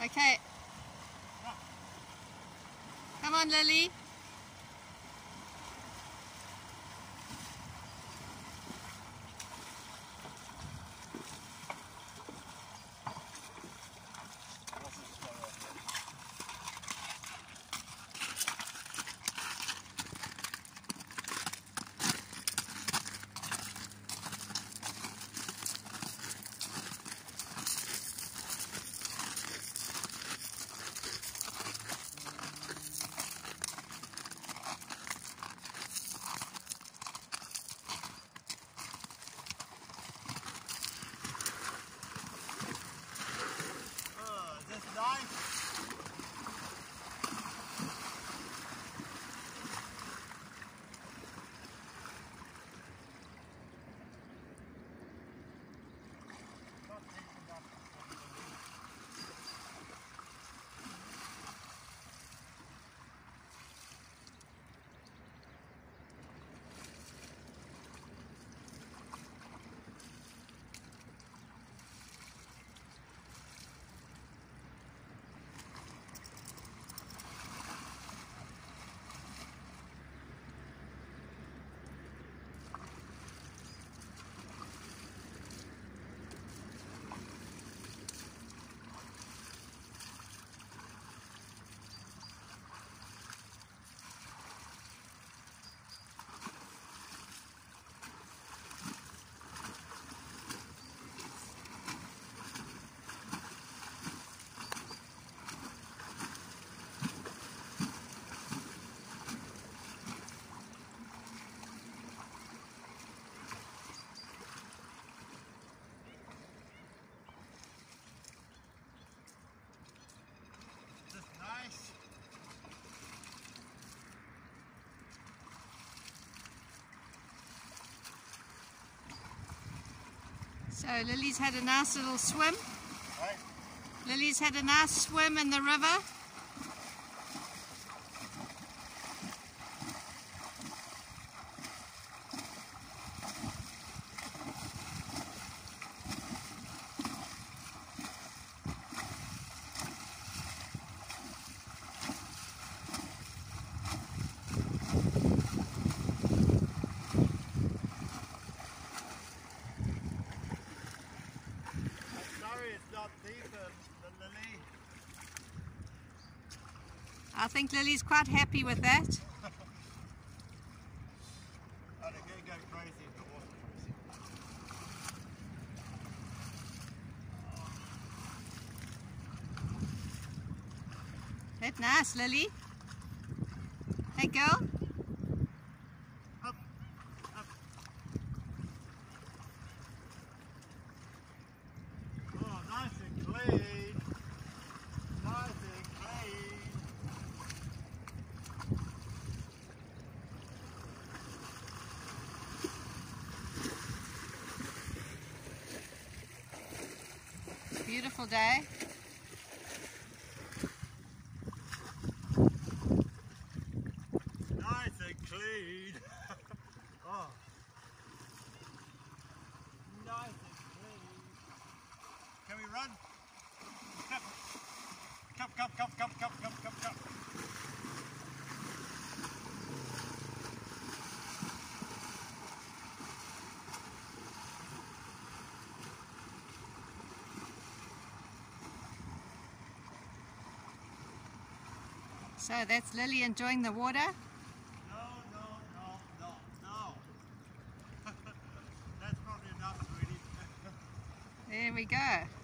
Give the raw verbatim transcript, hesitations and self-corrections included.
Okay. Come on, Lily. So Lily's had a nice little swim. Right. Lily's had a nice swim in the river. It's not deeper than Lily. I think Lily's quite happy with that. Oh, they're going to go crazy if it wasn't crazy. That's nice, Lily. Hey, girl. Up, up. Oh, nice and clean. Nice and clean. Beautiful day. Nice and clean. Oh. Nice and clean. Can we run? Come, come, come, come, come, come, come, come, come. So that's Lily enjoying the water. No, no, no, no, no. That's probably enough, sweetie. There we go.